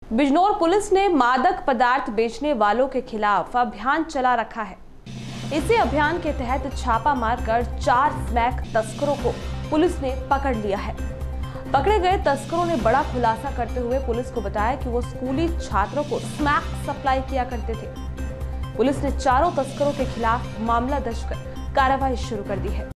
Bijnor police ने मादक पदार्थ बेचने वालों के खिलाफ अभियान चला रखा है। इसी अभियान के तहत छापा मारकर 4 स्मैक तस्करों को पुलिस ने पकड़ लिया है। पकड़े गए तस्करों ने बड़ा खुलासा करते हुए पुलिस को बताया कि वो स्कूली छात्रों को स्मैक सप्लाई किया करते थे। पुलिस ने चारों तस्करों के खिलाफ मामला दर्ज कर कार्रवाई शुरू कर दी है।